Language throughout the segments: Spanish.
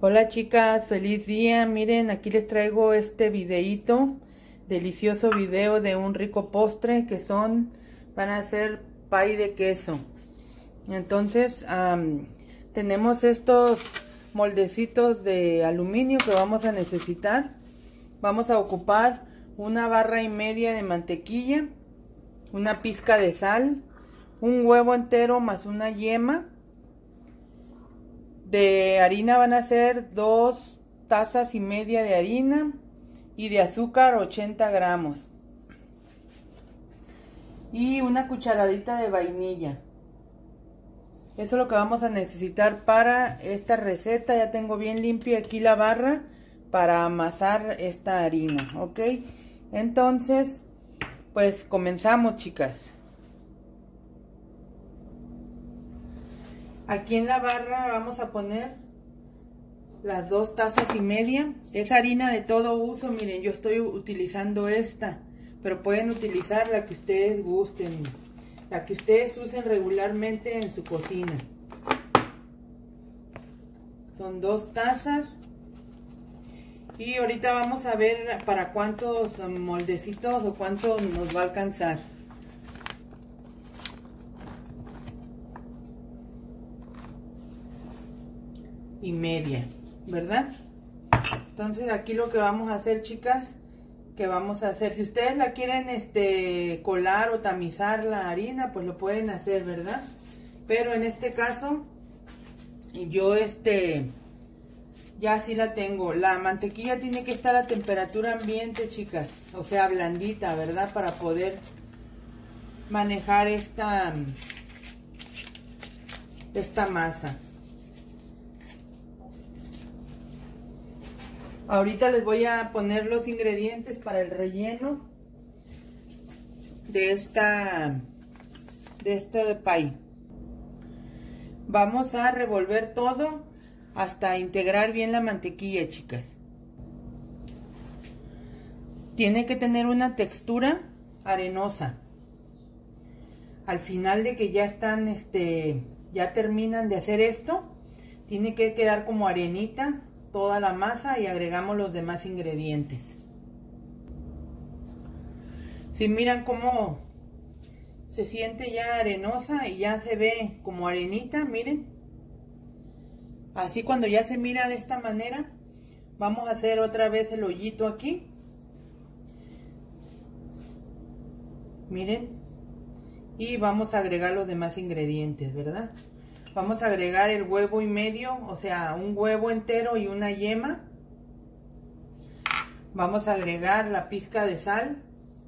Hola chicas, feliz día. Miren, aquí les traigo este videíto, delicioso video de un rico postre que van a hacer pay de queso. Entonces, tenemos estos moldecitos de aluminio que vamos a necesitar. Vamos a ocupar una barra y media de mantequilla, una pizca de sal, un huevo entero más una yema. De harina van a ser 2 tazas y media de harina y de azúcar 80 gramos y una cucharadita de vainilla. Eso es lo que vamos a necesitar para esta receta. Ya tengo bien limpia aquí la barra para amasar esta harina, ¿ok? Entonces, pues comenzamos, chicas. Aquí en la barra vamos a poner las 2 tazas y media. Es harina de todo uso. Miren, yo estoy utilizando esta, pero pueden utilizar la que ustedes gusten, la que ustedes usen regularmente en su cocina. Son 2 tazas. Y ahorita vamos a ver para cuántos moldecitos o cuánto nos va a alcanzar. Y media, ¿verdad? Entonces aquí lo que vamos a hacer, chicas, si ustedes la quieren colar o tamizar la harina, pues lo pueden hacer, ¿verdad? Pero en este caso yo ya sí la tengo. La mantequilla tiene que estar a temperatura ambiente, chicas, o sea, blandita, ¿verdad? Para poder manejar esta masa. Ahorita les voy a poner los ingredientes para el relleno de este pay. Vamos a revolver todo hasta integrar bien la mantequilla, chicas. Tiene que tener una textura arenosa. Al final de que ya están, ya terminan de hacer esto, tiene que quedar como arenita toda la masa y agregamos los demás ingredientes. Si miran cómo se siente ya arenosa y ya se ve como arenita, miren. Así cuando ya se mira de esta manera, vamos a hacer otra vez el hoyito aquí. Miren. Y vamos a agregar los demás ingredientes, ¿verdad? Vamos a agregar el huevo y medio, o sea, un huevo entero y una yema. Vamos a agregar la pizca de sal.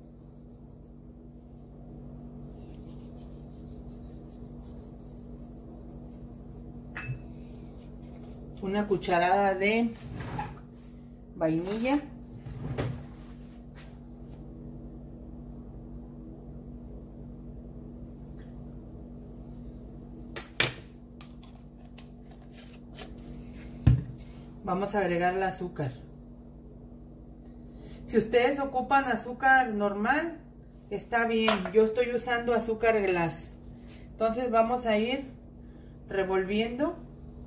Una cucharada de vainilla. Vamos a agregar el azúcar. Si ustedes ocupan azúcar normal, está bien. Yo estoy usando azúcar glass. Entonces vamos a ir revolviendo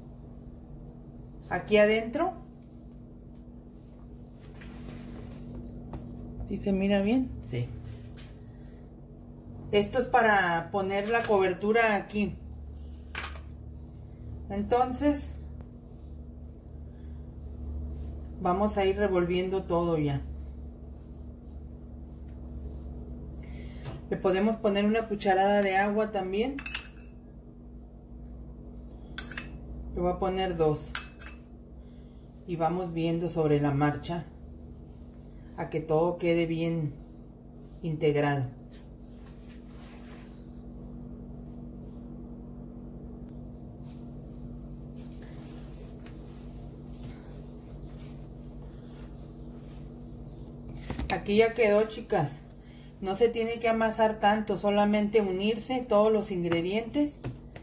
aquí adentro. ¿Sí se mira bien? Sí. Esto es para poner la cobertura aquí. Entonces vamos a ir revolviendo todo ya. Le podemos poner una cucharada de agua también. Le voy a poner 2. Y vamos viendo sobre la marcha a que todo quede bien integrado. Aquí ya quedó, chicas. No se tiene que amasar tanto, solamente unirse todos los ingredientes.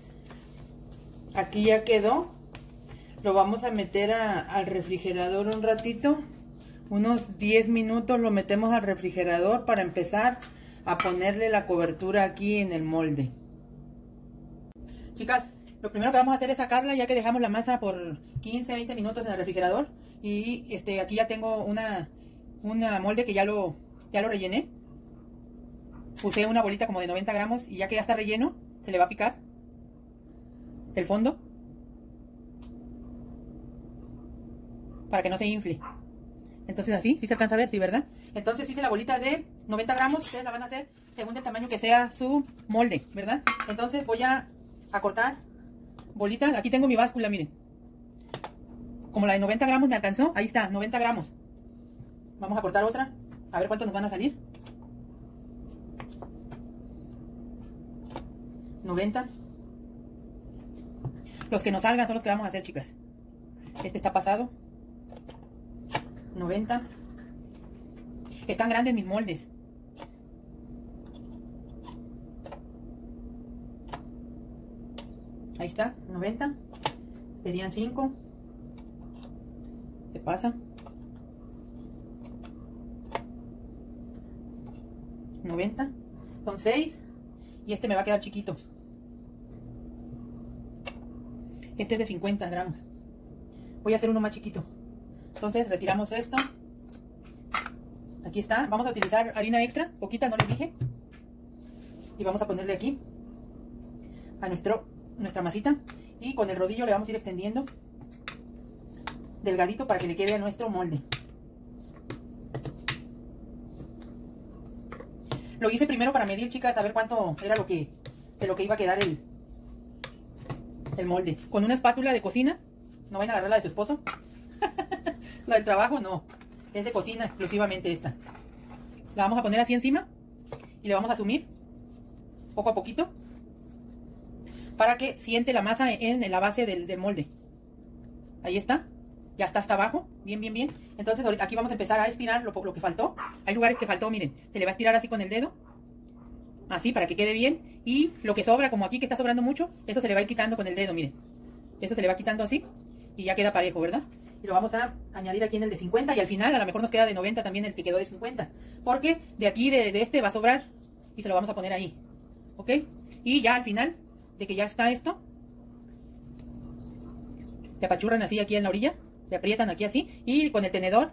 Aquí ya quedó. Lo vamos a meter al refrigerador un ratito. Unos 10 minutos lo metemos al refrigerador para empezar a ponerle la cobertura aquí en el molde. Chicas, Lo primero que vamos a hacer es sacarla, ya que dejamos la masa por 15-20 minutos en el refrigerador. Y aquí ya tengo una molde que ya lo rellené. Puse una bolita como de 90 gramos y ya que ya está relleno, se le va a picar el fondo para que no se infle. Entonces así, sí se alcanza a ver, sí, ¿verdad? Entonces hice la bolita de 90 gramos, ustedes la van a hacer según el tamaño que sea su molde, ¿verdad? Entonces voy a cortar bolitas. Aquí tengo mi báscula, miren. Como la de 90 gramos me alcanzó, ahí está, 90 gramos. Vamos a cortar otra, a ver cuántos nos van a salir. 90. Los que nos salgan son los que vamos a hacer, chicas. Este está pasado. 90. Están grandes mis moldes. Ahí está, 90. Serían 5. Se pasa. 90. Son 6. Y este me va a quedar chiquito. Este es de 50 gramos. Voy a hacer uno más chiquito. Entonces retiramos esto. Aquí está. Vamos a utilizar harina extra. Poquita, no les dije. Y vamos a ponerle aquí a nuestra masita. Y con el rodillo le vamos a ir extendiendo delgadito para que le quede a nuestro molde. Lo hice primero para medir, chicas, a ver cuánto era de lo que iba a quedar el molde. Con una espátula de cocina. No vayan a agarrar la de su esposo. La del trabajo no. Es de cocina exclusivamente esta. La vamos a poner así encima. Y le vamos a sumir poco a poquito. Para que siente la masa en la base del molde. Ahí está. Ya está hasta abajo. Bien, bien, bien. Entonces ahorita aquí vamos a empezar a estirar lo que faltó. Hay lugares que faltó, miren. Se le va a estirar así con el dedo. Así para que quede bien. Y lo que sobra, como aquí que está sobrando mucho, eso se le va a ir quitando con el dedo, miren. Eso se le va quitando así. Y ya queda parejo, ¿verdad? Y lo vamos a añadir aquí en el de 50. Y al final a lo mejor nos queda de 90 también el que quedó de 50. Porque de aquí, de este va a sobrar. Y se lo vamos a poner ahí. ¿Ok? Y ya al final, de que ya está esto, le apachurran así aquí en la orilla. Le aprietan aquí así. Y con el tenedor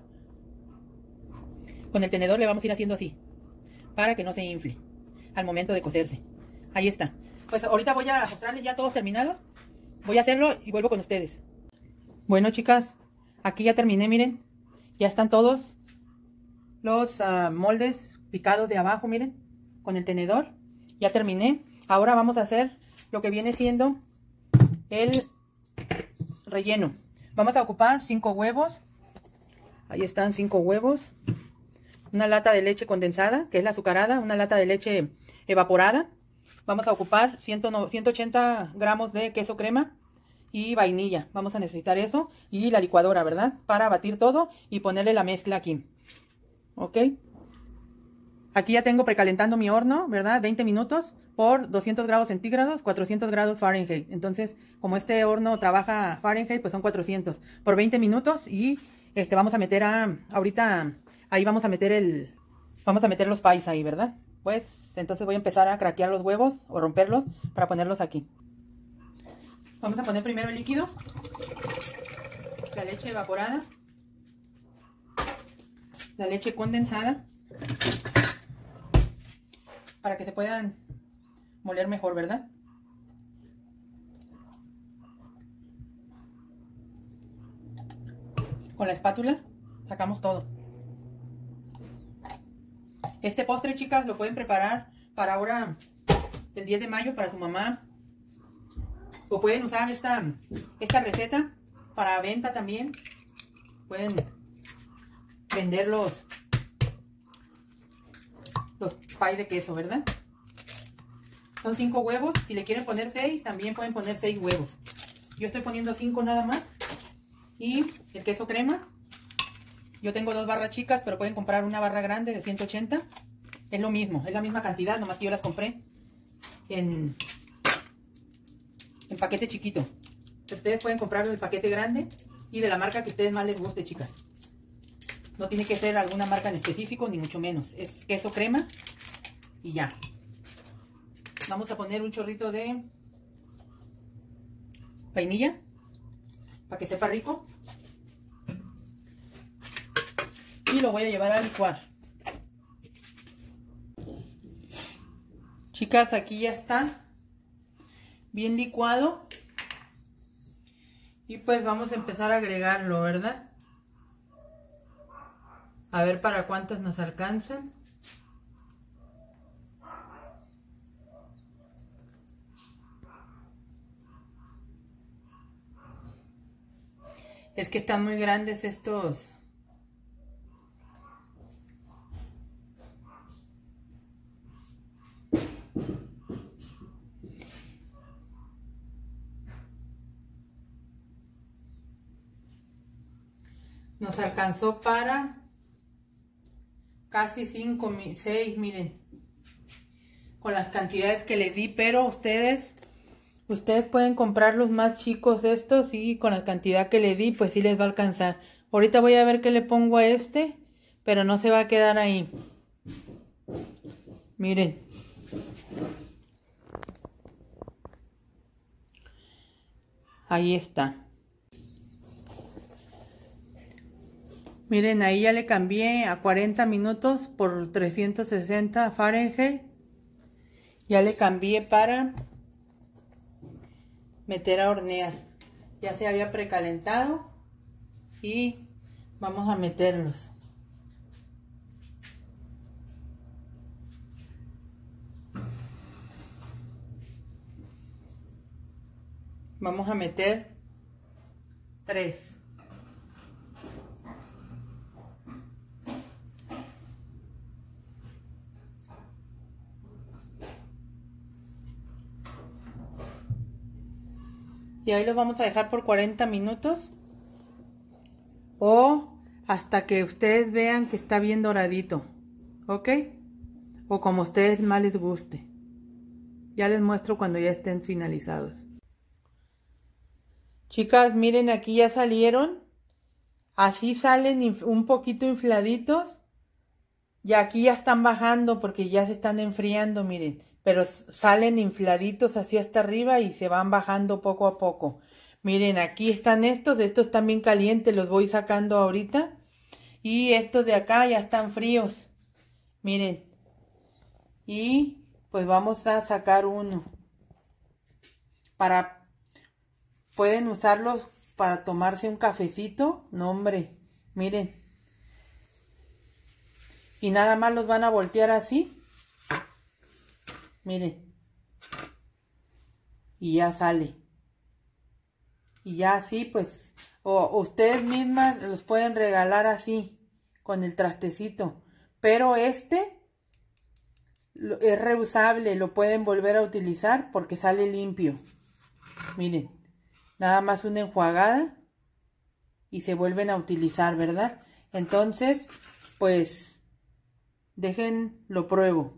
le vamos a ir haciendo así. Para que no se infle al momento de cocerse. Ahí está. Pues ahorita voy a mostrarles ya todos terminados. Voy a hacerlo y vuelvo con ustedes. Bueno, chicas, aquí ya terminé, miren. Ya están todos los moldes picados de abajo, miren. Con el tenedor. Ya terminé. Ahora vamos a hacer lo que viene siendo el relleno. Vamos a ocupar 5 huevos. Ahí están 5 huevos. Una lata de leche condensada, que es la azucarada. Una lata de leche evaporada. Vamos a ocupar 180 gramos de queso crema y vainilla. Vamos a necesitar eso. Y la licuadora, ¿verdad? Para batir todo y ponerle la mezcla aquí. ¿Ok? Aquí ya tengo precalentando mi horno, ¿verdad? 20 minutos por 200 grados centígrados, 400 grados Fahrenheit. Entonces, como este horno trabaja Fahrenheit, pues son 400 por 20 minutos. Y vamos a meter ahorita, ahí vamos a meter los pies ahí, ¿verdad? Pues, entonces voy a empezar a craquear los huevos o romperlos para ponerlos aquí. Vamos a poner primero el líquido, la leche evaporada, la leche condensada, para que se puedan moler mejor, ¿verdad? Con la espátula sacamos todo. Este postre, chicas, lo pueden preparar para ahora, el 10 de mayo, para su mamá. O pueden usar esta receta para venta también. Pueden vender los pie de queso, ¿verdad? Son 5 huevos. Si le quieren poner 6, también pueden poner 6 huevos. Yo estoy poniendo 5 nada más. Y el queso crema. Yo tengo 2 barras chicas, pero pueden comprar una barra grande de 180. Es lo mismo, es la misma cantidad, nomás que yo las compré en paquete chiquito. Ustedes pueden comprar el paquete grande y de la marca que a ustedes más les guste, chicas. No tiene que ser alguna marca en específico, ni mucho menos. Es queso crema y ya. Vamos a poner un chorrito de vainilla para que sepa rico. Y lo voy a llevar a licuar. Chicas, aquí ya está bien licuado. Y pues vamos a empezar a agregarlo, ¿verdad? A ver para cuántos nos alcanzan. Es que están muy grandes estos. Nos alcanzó para casi 5, 6, miren. Con las cantidades que les di, pero ustedes pueden comprar los más chicos estos y con la cantidad que le di, pues sí les va a alcanzar. Ahorita voy a ver qué le pongo a este, pero no se va a quedar ahí. Miren. Ahí está. Miren, ahí ya le cambié a 40 minutos por 360 Fahrenheit. Ya le cambié para meter a hornear. Ya se había precalentado y vamos a meterlos. Vamos a meter 3. Y ahí los vamos a dejar por 40 minutos. O hasta que ustedes vean que está bien doradito. ¿Ok? O como a ustedes más les guste. Ya les muestro cuando ya estén finalizados. Chicas, miren, aquí ya salieron. Así salen un poquito infladitos. Y aquí ya están bajando porque ya se están enfriando, miren. Pero salen infladitos así hasta arriba y se van bajando poco a poco. Miren, aquí están estos están bien calientes, los voy sacando ahorita. Y estos de acá ya están fríos. Miren. Y pues vamos a sacar uno. Pueden usarlos para tomarse un cafecito. No, hombre, miren. Y nada más los van a voltear así. Miren. Y ya sale. Y ya así pues. O ustedes mismas los pueden regalar así. Con el trastecito. Pero este es reusable. Lo pueden volver a utilizar porque sale limpio. Miren. Nada más una enjuagada. Y se vuelven a utilizar, ¿verdad? Entonces pues lo pruebo.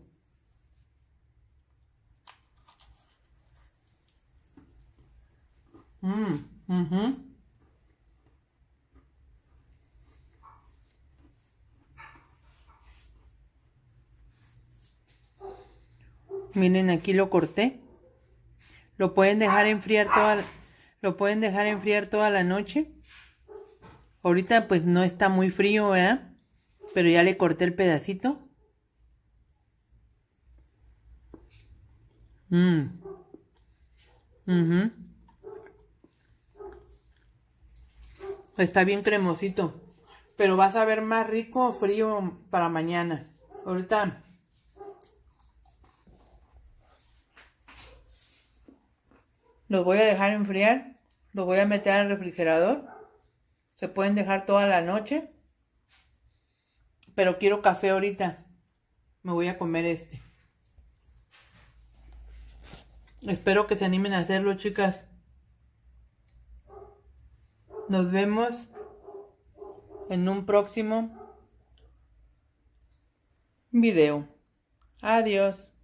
Miren, aquí lo corté. Lo pueden dejar enfriar toda la noche. Ahorita pues no está muy frío, ¿verdad? Pero ya le corté el pedacito. Está bien cremosito. Pero vas a ver más rico frío para mañana. Ahorita los voy a dejar enfriar. Los voy a meter al refrigerador. Se pueden dejar toda la noche. Pero quiero café ahorita. Me voy a comer este. Espero que se animen a hacerlo, chicas. Nos vemos en un próximo video. Adiós.